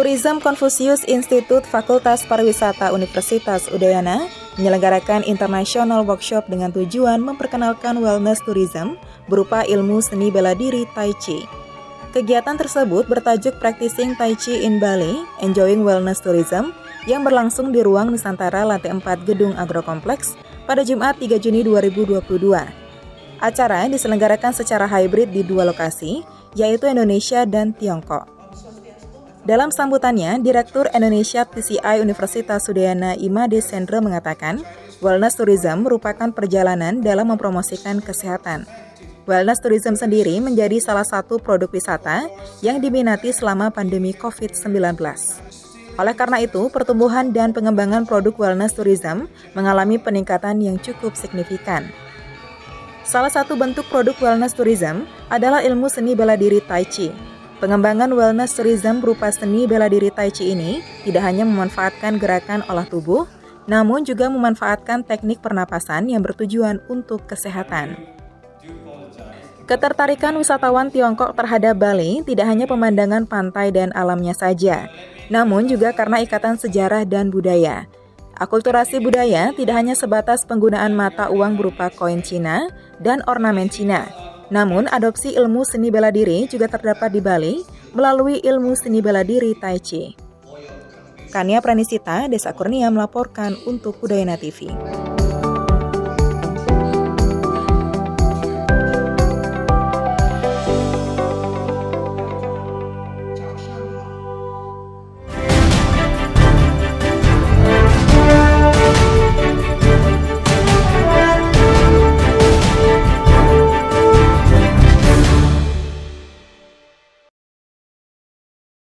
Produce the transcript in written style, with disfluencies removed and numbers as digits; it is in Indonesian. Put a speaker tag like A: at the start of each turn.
A: Tourism Confucius Institute Fakultas Pariwisata Universitas Udayana menyelenggarakan International Workshop dengan tujuan memperkenalkan wellness tourism berupa ilmu seni bela diri Tai Chi. Kegiatan tersebut bertajuk Practicing Tai Chi in Bali, Enjoying Wellness Tourism yang berlangsung di ruang Nusantara lantai 4 Gedung Agrokompleks pada Jumat 3 Juni 2022. Acara diselenggarakan secara hybrid di dua lokasi, yaitu Indonesia dan Tiongkok. Dalam sambutannya, Direktur Indonesia TCI Universitas Udayana Imade Sendra mengatakan, wellness tourism merupakan perjalanan dalam mempromosikan kesehatan. Wellness tourism sendiri menjadi salah satu produk wisata yang diminati selama pandemi COVID-19. Oleh karena itu, pertumbuhan dan pengembangan produk wellness tourism mengalami peningkatan yang cukup signifikan. Salah satu bentuk produk wellness tourism adalah ilmu seni bela diri Tai Chi. Pengembangan wellness tourism berupa seni bela diri Tai Chi ini tidak hanya memanfaatkan gerakan olah tubuh, namun juga memanfaatkan teknik pernapasan yang bertujuan untuk kesehatan. Ketertarikan wisatawan Tiongkok terhadap Bali tidak hanya pemandangan pantai dan alamnya saja, namun juga karena ikatan sejarah dan budaya. Akulturasi budaya tidak hanya sebatas penggunaan mata uang berupa koin Cina dan ornamen Cina, namun adopsi ilmu seni bela diri juga terdapat di Bali melalui ilmu seni bela diri Tai Chi. Kania Pranisita, Desa Kurnia melaporkan untuk Udayana TV.